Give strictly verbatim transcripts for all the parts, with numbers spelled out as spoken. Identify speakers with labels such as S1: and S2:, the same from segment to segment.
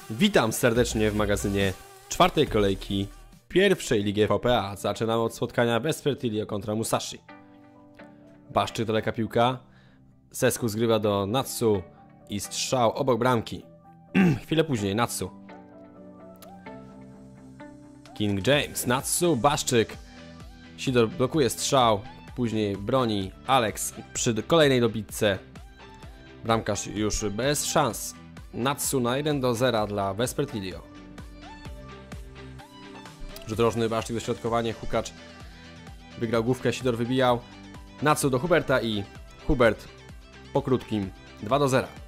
S1: Witam serdecznie w magazynie czwartej kolejki pierwszej ligi F V P A. Zaczynamy od spotkania Vespertilio kontra Musashi. Baszczyk daleka piłka. Sesku zgrywa do Natsu i strzał obok bramki. Chwilę później Natsu. King James, Natsu, Baszczyk. Sidor blokuje strzał. Później broni Alex przy kolejnej dobitce. Bramkarz już bez szans. Natsu na jeden do zera dla Vespertilio. Rzut rożny, Baszczyk dośrodkowanie, Hukacz wygrał główkę, Sidor wybijał. Natsu do Huberta i Hubert po krótkim dwa do zera.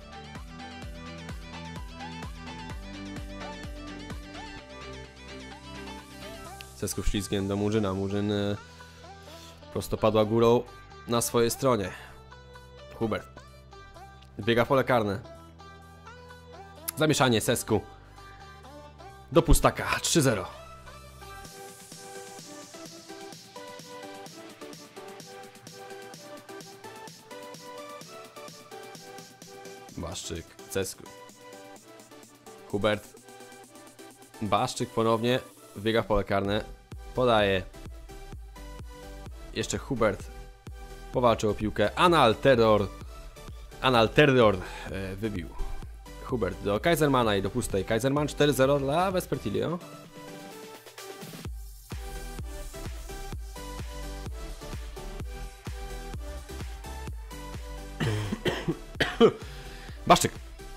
S1: Sesku ślizgiem do Murzyna. Murzyn prostopadła górą na swojej stronie. Hubert biega w pole karne. Zamieszanie Sesku do Pustaka trzy zero. Baszczyk, Sesku. Hubert. Baszczyk ponownie wbiega w pole karne. Podaje. Jeszcze Hubert powalczył o piłkę. Anal Terror. Anal Terror e, wybił. Hubert do Kaisermana i do pustej. Kaiserman cztery zero dla Vespertilio. Baszczyk.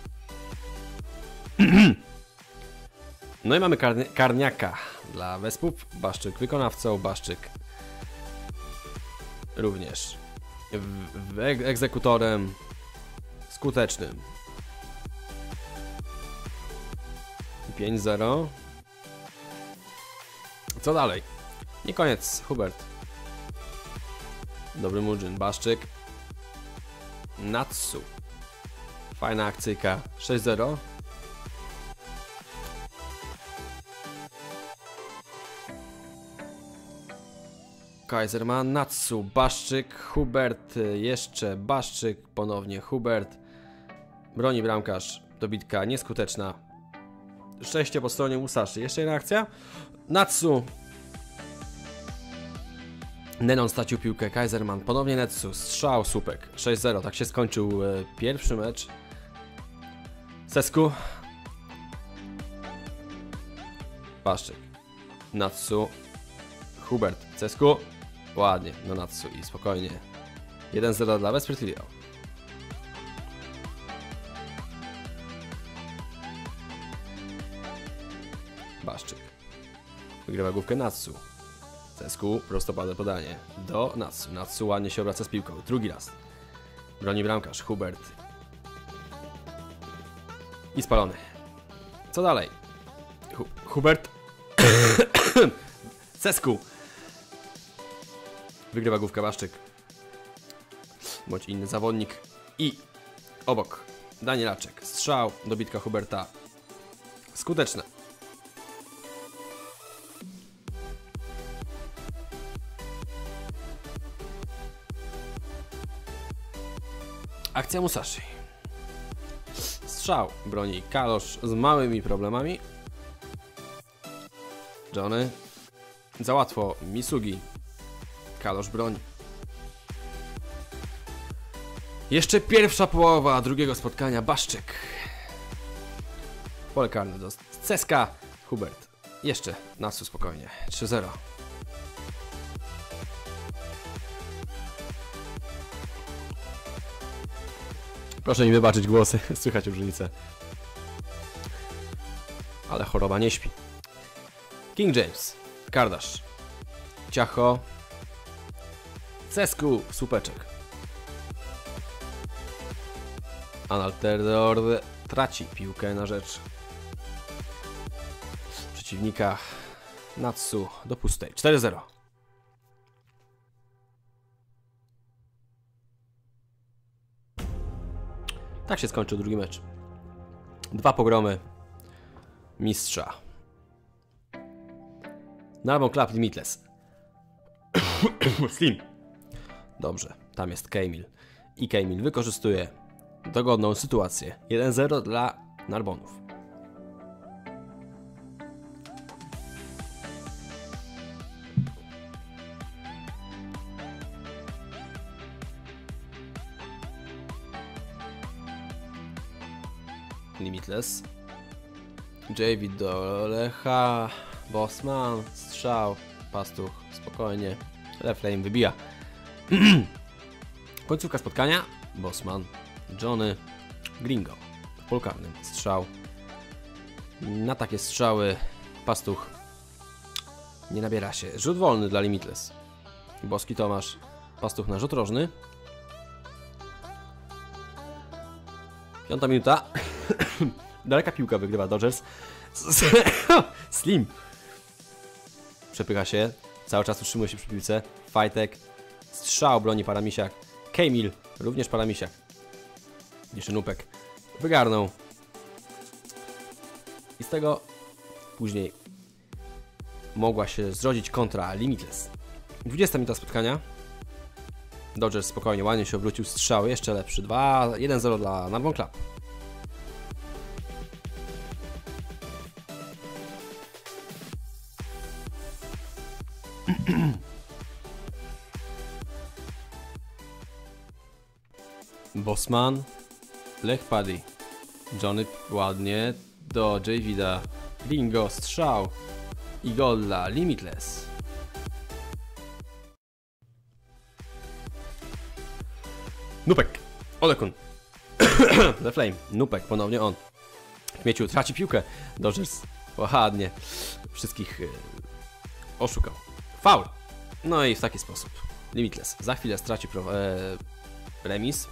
S1: No i mamy karni karniaka dla Wespów. Baszczyk wykonawcą. Baszczyk również w, w egzekutorem skutecznym. pięć zero. Co dalej? Nie koniec. Hubert. Dobry Murzyn. Baszczyk. Natsu. Fajna akcyjka. sześć zero. Kaiserman, Natsu, Baszczyk, Hubert, jeszcze Baszczyk, ponownie Hubert. Broni bramkarz. Dobitka nieskuteczna. Szczęście po stronie Musashi. Jeszcze jedna akcja. Natsu. Nenon stracił piłkę. Kaiserman. Ponownie Natsu. Strzał, słupek. sześć zero. Tak się skończył e, pierwszy mecz. Sesku. Baszczyk. Natsu. Hubert. Sesku. Ładnie. No Natsu i spokojnie. jeden zero dla Vespertilio. Baszczyk. Wygrywa główkę Natsu. Sesku, prostopadłe podanie do Natsu. Natsu ładnie się obraca z piłką. Drugi raz. Broni bramkarz. Hubert. I spalony. Co dalej? Hu Hubert. Sesku. Wygrywa główkę Baszczyk. Bądź inny zawodnik. I obok Danielaczek. Strzał. Dobitka Huberta. Skuteczna. Akcja Musashi. Strzał broni Kalosz z małymi problemami. Johnny. Za łatwo Misugi. Kalosz broni. Jeszcze pierwsza połowa drugiego spotkania. Baszczyk. Pole karne do Ceska. Hubert. Jeszcze Natsu spokojnie. trzy zero. Proszę mi wybaczyć głosy, słychać różnicę. Ale choroba nie śpi. King James, Kardasz, Ciacho, Sesku, słupeczek. Analterror traci piłkę na rzecz przeciwnika. Natsu do pustej. cztery zero. Tak się skończył drugi mecz. Dwa pogromy mistrza. Narwą Club Limitless. Slim. Dobrze, tam jest Kamil. I Kamil wykorzystuje dogodną sytuację. jeden zero dla Narbonów. Limitless. Javid do Lecha. Bosman. Strzał. Pastuch. Spokojnie. Leflame wybija. Końcówka spotkania. Bosman. Johnny. Gringo. W polu karnym. Strzał. Na takie strzały Pastuch nie nabiera się. Rzut wolny dla Limitless. Boski Tomasz. Pastuch na rzut rożny. Piąta minuta. Daleka piłka wygrywa Dodgers. Slim. Przepycha się. Cały czas utrzymuje się przy piłce. Fajtek. Strzał broni Paramisiak. Kemil. Również Paramisiak. Jeszcze Nupek. Wygarnął. I z tego później mogła się zrodzić kontra Limitless. dwudziesta minuta spotkania. Dodgers spokojnie, ładnie się obrócił. Strzał jeszcze lepszy. dwa jeden zero dla Narbonne Club. Bosman. Lech Paddy. Johnny ładnie. Do Javida. Gringo. Strzał. I gol dla Limitless. Nupek. Olekun. The Flame. Nupek. Ponownie on. Kmieciu traci piłkę. Dodgers ładnie wszystkich yy, oszukał. Faul. No i w taki sposób. Limitless. Za chwilę straci pro, e, remis.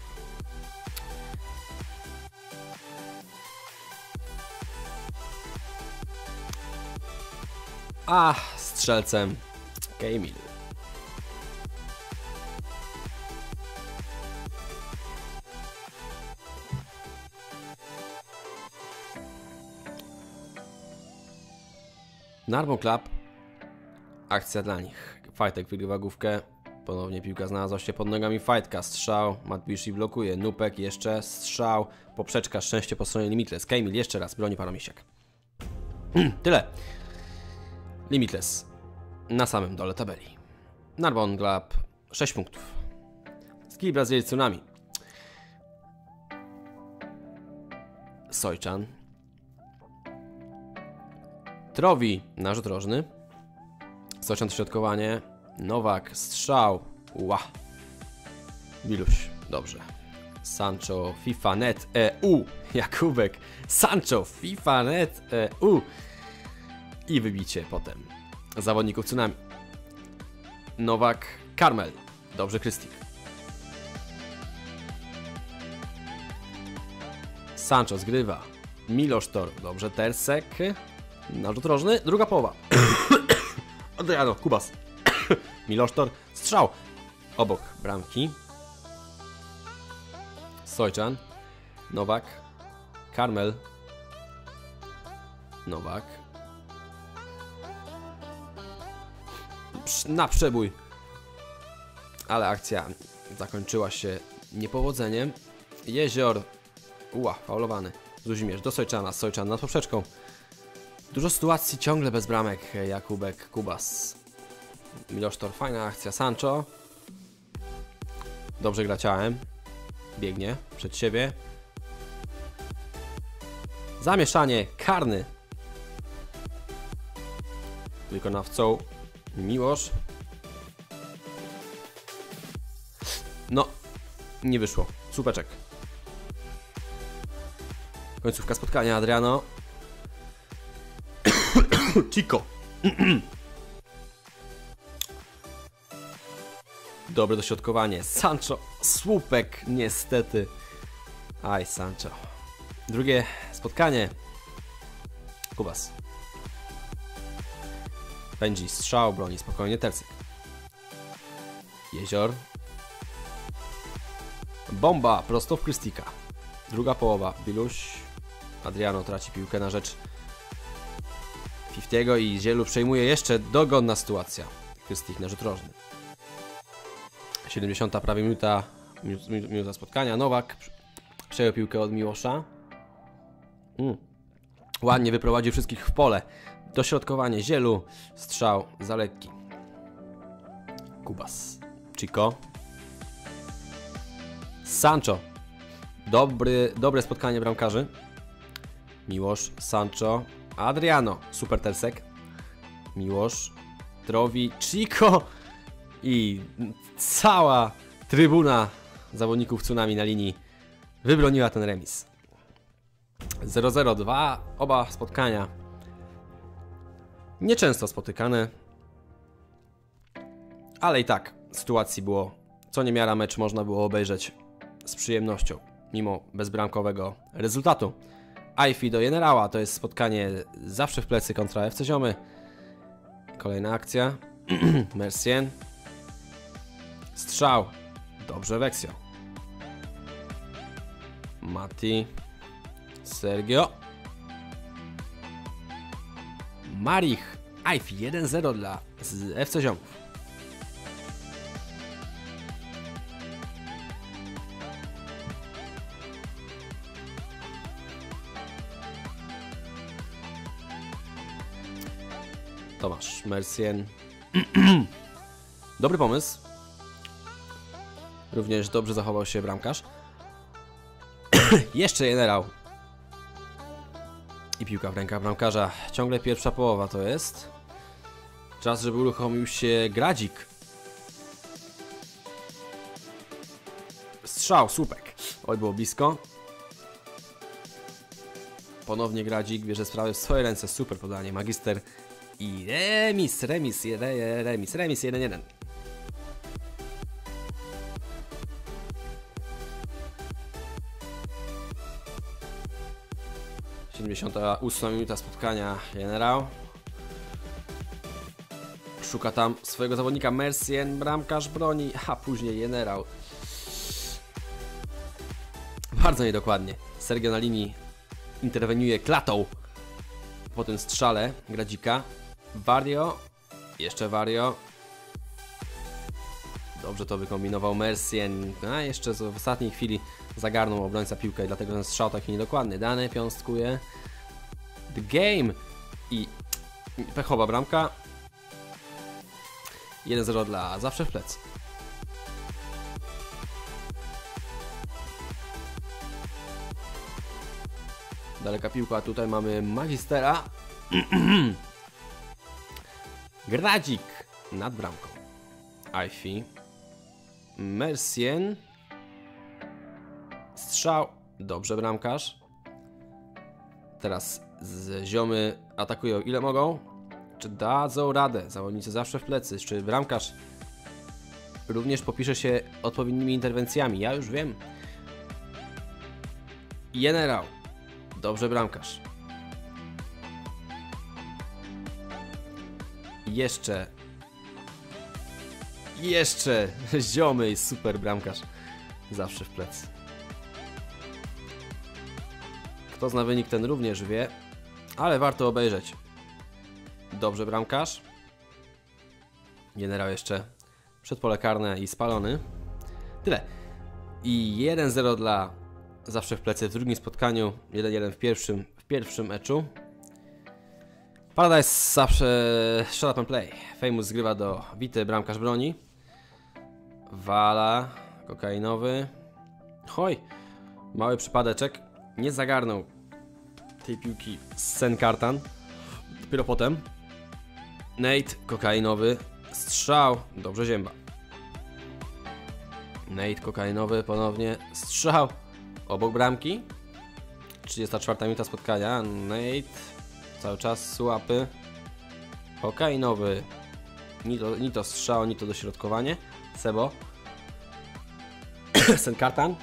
S1: A strzelcem Kemil. Narbonne Club. Akcja dla nich. Fajtek wygrywa główkę. Ponownie piłka znalazła się pod nogami Fajtka. Strzał. Matbishi blokuje. Nupek jeszcze. Strzał. Poprzeczka. Szczęście po stronie Limitless. Kemil jeszcze raz. Broni Paramisiak. Tyle. Limitless na samym dole tabeli. Narbonne Club sześć punktów. Ski Brazil Tsunami. Sojczan. Trowi na rzut rożny. Sojczan środkowanie. Nowak strzał. Ła. Wiluś. Dobrze. Sancho FIFA net E U. Jakubek. Sancho FIFA net E U. I wybicie potem zawodników Tsunami. Nowak, Karmel. Dobrze, Krystik. Sancho zgrywa. Miloš Tor. Dobrze, Tersek. Na rzut rożny. Druga połowa. Adriano, Kubas. Miloš Tor. Strzał. Obok bramki. Sojczan. Nowak. Karmel. Nowak. Na przebój. Ale akcja zakończyła się niepowodzeniem. Jezior. Ła, faulowany. Zuzimierz do Sojczana. Sojczan nad poprzeczką. Dużo sytuacji, ciągle bez bramek. Jakubek, Kubas. Miloš Tor, fajna akcja. Sancho. Dobrze gra ciałem. Biegnie przed siebie. Zamieszanie. Karny. Wykonawcą Miłosz. No, nie wyszło. Słupeczek. Końcówka spotkania. Adriano. Chico. Dobre dośrodkowanie. Sancho. Słupek. Niestety. Aj, Sancho. Drugie spotkanie. Kubas. Benji strzał, broni spokojnie Tercyk. Jezior. Bomba prosto w Krystika. Druga połowa. Biluś. Adriano traci piłkę na rzecz Fiftiego i Zielu przejmuje jeszcze dogonna sytuacja. Krystik na rzut rożny. siedemdziesiąta prawie minuta, minuta spotkania. Nowak przejął piłkę od Miłosza. Mm. Ładnie wyprowadził wszystkich w pole. Dośrodkowanie Zielu. Strzał za lekki. Kubas. Chico. Sancho. Dobry, dobre spotkanie bramkarzy. Miłosz, Sancho, Adriano, super Tersek, Miłosz, Drowi, Chico i cała trybuna zawodników Tsunami na linii wybroniła ten remis. zero zero dwa, oba spotkania nieczęsto spotykane, ale i tak sytuacji było co niemiara, mecz można było obejrzeć z przyjemnością, mimo bezbramkowego rezultatu. Aifi do Generała, to jest spotkanie zawsze w plecy kontra F C Ziomy. Kolejna akcja. Mercier. Strzał. Dobrze Weksio. Mati. Sergio. Marich. Aifi jeden zero dla F C Ziomów. Tomasz Mercier. Dobry pomysł. Również dobrze zachował się bramkarz. Jeszcze Generał. I piłka w rękach bramkarza. Ciągle pierwsza połowa to jest. Czas, żeby uruchomił się Gradzik. Strzał, słupek. Oj, było blisko. Ponownie Gradzik bierze sprawę w swoje ręce. Super podanie. Magister. I remis, remis, re, remis, remis jeden jeden. siedemdziesiąta ósma minuta spotkania. Generał szuka tam swojego zawodnika. Mercier, bramkarz broni, a później Generał. Bardzo niedokładnie. Sergio na linii interweniuje klatą po tym strzale Gradzika. Vario, jeszcze Vario. Dobrze to wykombinował Mercier, a jeszcze w ostatniej chwili zagarnął obrońca piłkę i dlatego ten strzał taki niedokładny. Dane piąstkuje The Game i pechowa bramka. jeden zero dla zawsze w plecy. Daleka piłka, tutaj mamy Magistera. Gradzik nad bramką. Aifi. Mercier. Strzał. Dobrze bramkarz. Teraz z Ziomy atakują ile mogą. Czy dadzą radę? Zawodnicy zawsze w plecy. Czy bramkarz również popisze się odpowiednimi interwencjami? Ja już wiem. Generał. Dobrze bramkarz. Jeszcze. Jeszcze. Ziomy i super bramkarz. Zawsze w plecy. Kto zna wynik, ten również wie. Ale warto obejrzeć. Dobrze bramkarz. Generał jeszcze przed pole karne i spalony. Tyle. I jeden zero dla zawsze w plecy w drugim spotkaniu. jeden jeden w pierwszym, w pierwszym meczu. Paradise zawsze shut up and play. Famous zgrywa do Wity, bramkarz broni. Wala, kokainowy. Hoj, mały przypadeczek. Nie zagarnął tej piłki Sen-Kartan. Dopiero potem. Nate, kokainowy. Strzał. Dobrze Zięba. Nate, kokainowy ponownie. Strzał. Obok bramki. trzydziesta czwarta minuta spotkania. Nate. Cały czas słapy. Kokainowy. Ni to, ni to strzał, ni to dośrodkowanie. Sebo. Sen-Kartan.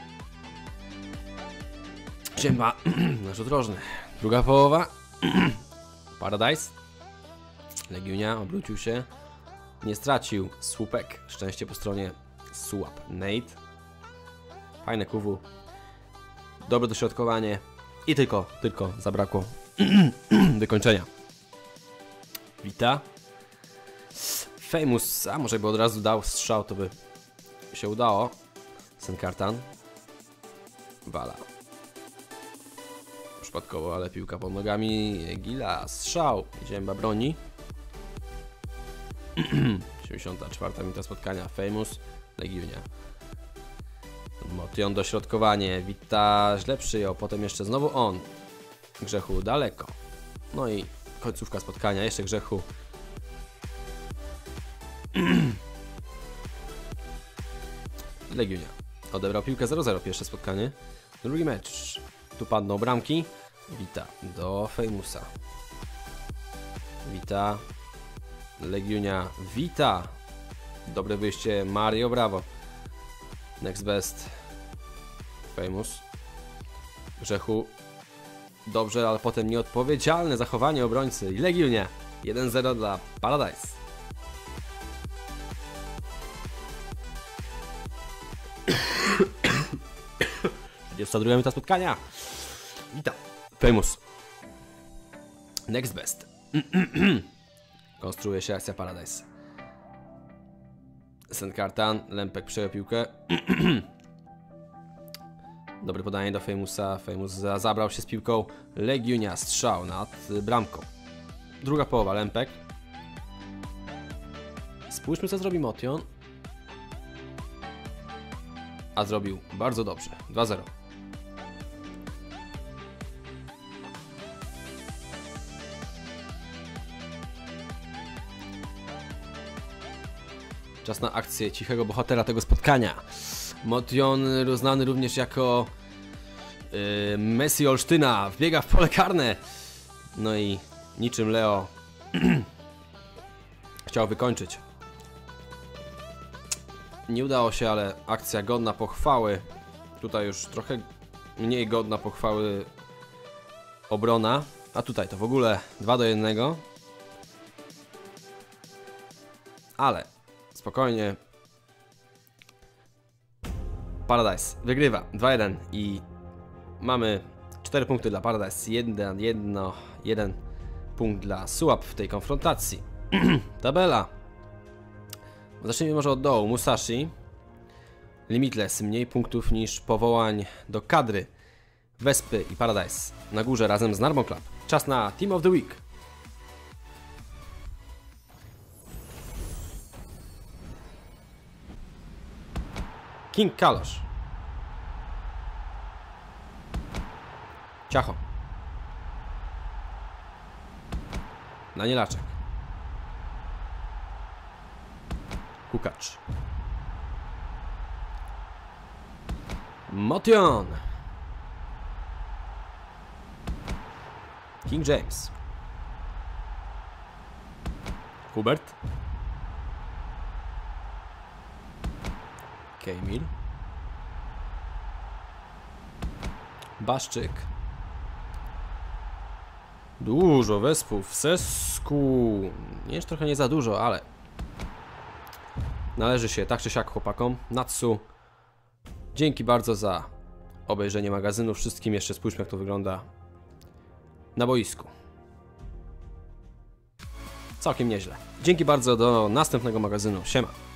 S1: Zięba. Nasz odrożny. Druga połowa. Paradise. Legiunia obrócił się. Nie stracił. Słupek. Szczęście po stronie Sułap. Nate. Fajne Q W. Dobre dośrodkowanie. I tylko, tylko zabrakło wykończenia. Wita. Famous. A może by od razu dał strzał, to by się udało. Sen-Kartan. Wala. Przypadkowo, ale piłka pod nogami. Gila. Strzał. Zięba broni. siedemdziesiąta czwarta minuta spotkania. Famous. Legiunia. Motion dośrodkowanie. Wita źle przyjął. Potem jeszcze znowu on. Grzechu daleko. No i końcówka spotkania, jeszcze Grzechu. Legionia odebrał piłkę zero zero, pierwsze spotkanie. Drugi mecz. Tu padną bramki. Wita do Famousa. Wita. Legionia. Wita. Dobre wyjście. Mario, brawo. Next best. Famous. Grzechu. Dobrze, ale potem nieodpowiedzialne zachowanie obrońcy. I Legionia. jeden zero dla Paradise. trzydziesta druga minuta spotkania. Witam. Famous. Next best. Konstruuje się akcja Paradise. Sandkartan. Lempek przejął piłkę. Dobre podanie do Famousa. Famous zabrał się z piłką. Legionia. Strzał nad bramką. Druga połowa. Lempek. Spójrzmy, co zrobi Motion. A zrobił bardzo dobrze. dwa zero. Czas na akcję cichego bohatera tego spotkania. Motion, znany również jako yy, Messi Olsztyna, wbiega w pole karne. No i niczym Leo chciał wykończyć. Nie udało się, ale akcja godna pochwały. Tutaj już trochę mniej godna pochwały obrona. A tutaj to w ogóle dwa do jednego. Ale spokojnie. Paradise wygrywa dwa jeden i mamy cztery punkty dla Paradise, jeden, jedno, jeden punkt dla Suap w tej konfrontacji. Tabela. Zacznijmy może od dołu. Musashi. Limitless, mniej punktów niż powołań do kadry. Wespy i Paradise na górze razem z Narmon Club. Czas na Team of the Week. King Kalosz. Ciacho. Danielaczek. Kukacz. Motion. King James. Hubert. Kejmil. Baszczyk. Dużo wespów w Sesku. Nie jest trochę nie za dużo, ale należy się tak czy siak chłopakom. Natsu. Dzięki bardzo za obejrzenie magazynu. Wszystkim jeszcze spójrzmy, jak to wygląda na boisku. Całkiem nieźle. Dzięki bardzo, do następnego magazynu. Siema.